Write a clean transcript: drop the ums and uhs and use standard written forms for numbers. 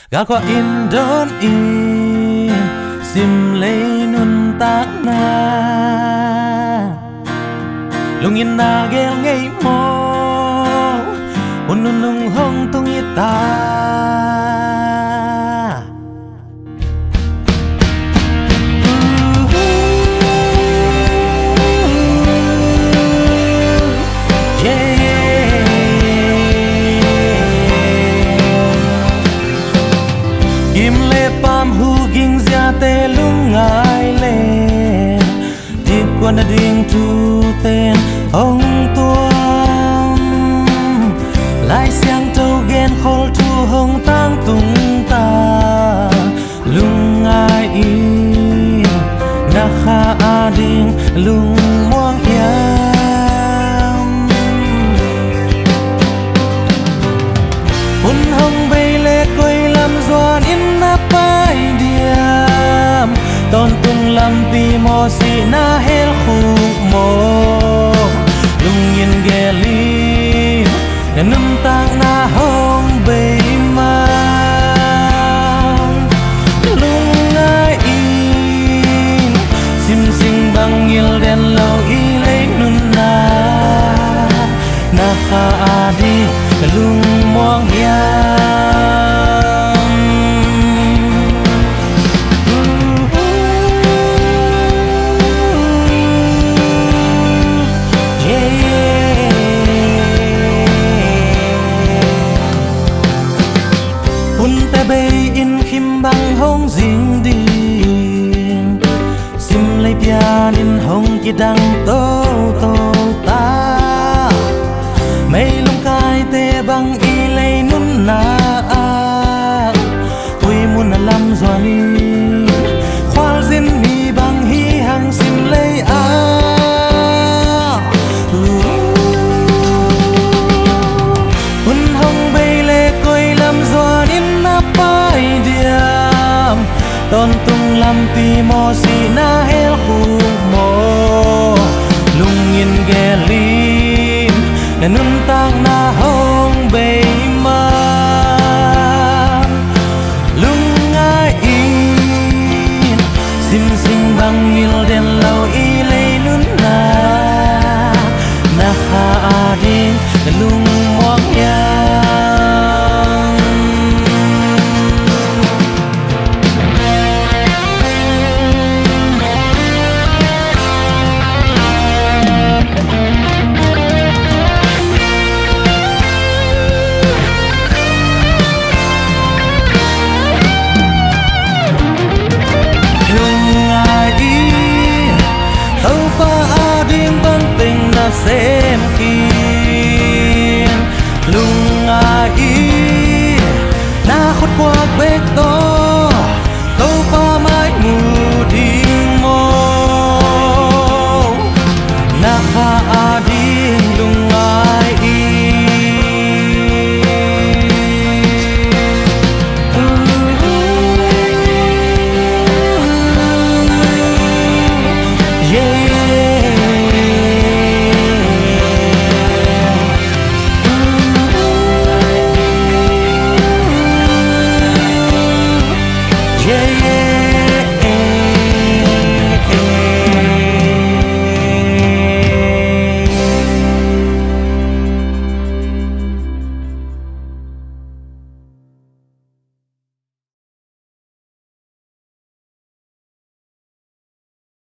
gã qua in đón in sim lấy nun tác na lung in na gel ngay mò un nun lung hong tung y ta tê lung ngài lên tiếp quan đình thu tên ông tuông lại sang trâu ghen khol thu hồng tăng tung ta lung ngài in na kha đình lung muang yam hun hồng bay lê quay làm doan in na pai dia ton tung lam pi mo si na hel khu mo lung yin ge li na num tang na hong bay ma lung ngai in sim sing bang il den lo i le nun na kha adi lung mong ya bang hong ding ding sim lấy pian in hong ki dang to to ta mấy lung kai te bang i lấy nun na ui mun na lam zoani khoal zin ni bang hi hang sim lấy hun hong bay le koi lam zoan in na pai dia ton tung lam pi mo si na hel khu mo lung in ge lin na nun tang na hong bay ma lung ngai in sim sing bang il den lo i le nun na kha adin lung moang ya xem kiên lung ai na khuất qua bê tông